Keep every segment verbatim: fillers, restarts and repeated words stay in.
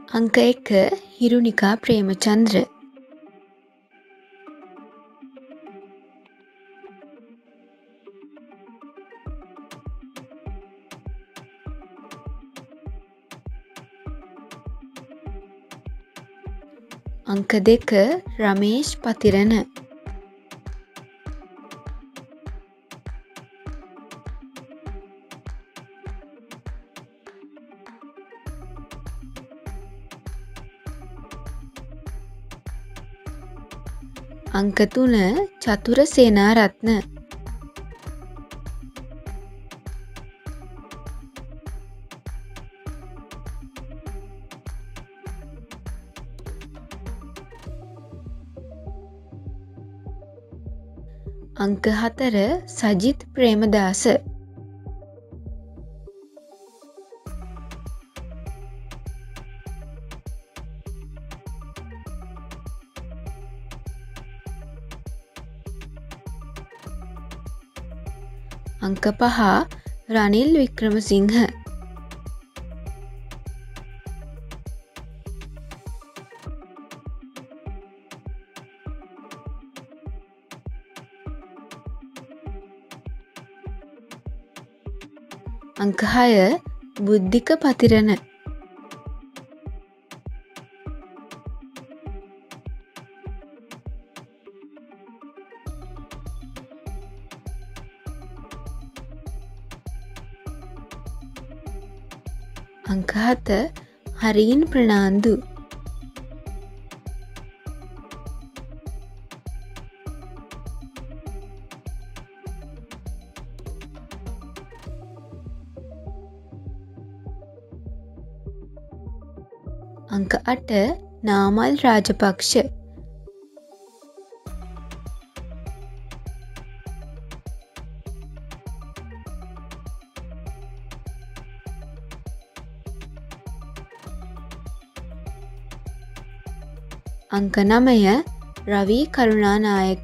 අංක එක හිරුනිකා ප්‍රේමචන්ද්‍ර. අංක දෙක රමේෂ් පතිරණ. අංක තුන චතුර සේනාරත්න. අංක හතර සජිත් ප්‍රේමදාස. අංක පහ රනිල් වික්‍රමසිංහ. අංක හය බුද්ධික පතිරණ. අංක හත හරීන් ප්‍රනාන්දු. අංක අට නාමල් රාජපක්ෂ. අංක නවය රවී කරුණානායක.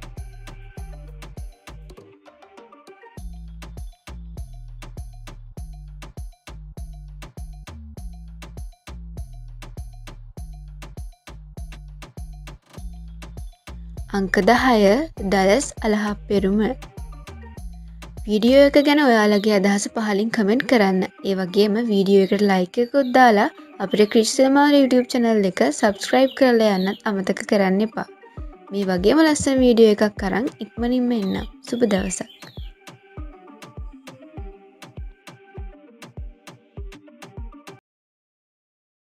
අංක දහය ඩලස් අලහප්පෙරුම. වීඩියෝ එක ගැන ඔයාලගේ අදහස පහලින් කමෙන්ට් කරන්න. ඒ වගේම වීඩියෝ එකට ලයික් එකකුත් දාලා අපේ ක්‍රිෂ්සමාර YouTube channel එක subscribe කරලා යන්නත් අමතක කරන්න එපා. මේ වගේම ලස්සන වීඩියෝ එකක් අරන් ඉක්මනින්ම එන්නම්. සුබ දවසක්.